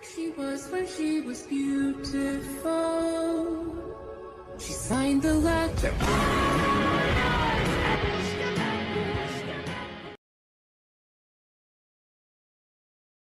She was when she was beautiful. She signed the letter.